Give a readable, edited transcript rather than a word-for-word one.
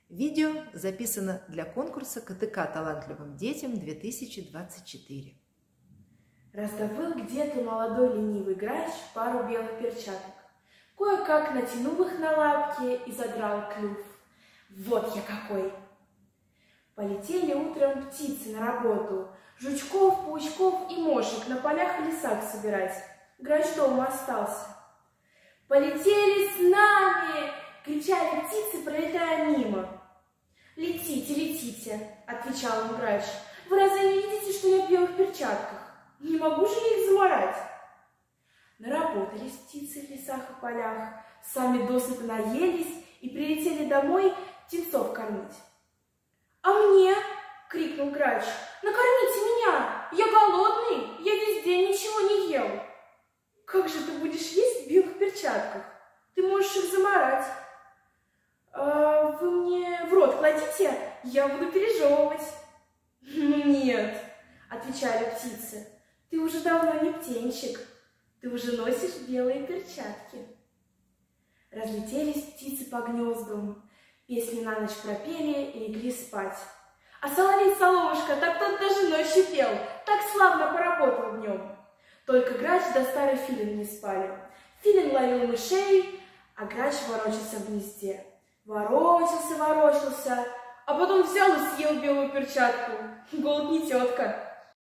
Видео записано для конкурса КТК «Талантливым детям-2024». Раздобыл где-то молодой ленивый грач пару белых перчаток. Кое-как натянул их на лапки и задрал клюв. Вот я какой! Полетели утром птицы на работу, жучков, паучков и мошек на полях и лесах собирать. Грач дома остался. «Полетели с нами!» — кричали птицы, пролетая мимо. «Летите, летите!» — отвечал им грач. «Вы разве не видите, что я в белых перчатках? Не могу же я их заморать!» Наработались птицы в лесах и полях, сами досыта наелись и прилетели домой птенцов кормить. «А мне?» — крикнул грач. «Накормите меня! Я голодный, я весь день ничего не ел!» «Как же ты будешь есть в белых перчатках? Ты можешь их заморать!» «Вы мне в рот кладите, я буду пережевывать!» «Нет!» — отвечали птицы. «Ты уже давно не птенчик, ты уже носишь белые перчатки!» Разлетелись птицы по гнездам, песни на ночь пропели и легли спать. А соловей-соловушка, так тот даже ночью пел, так славно поработал днем. Только грач да старый филин не спали. Филин ловил мышей, а грач ворочался в гнезде. Ворочался, ворочался, а потом взял и съел белую перчатку. Голод не тетка.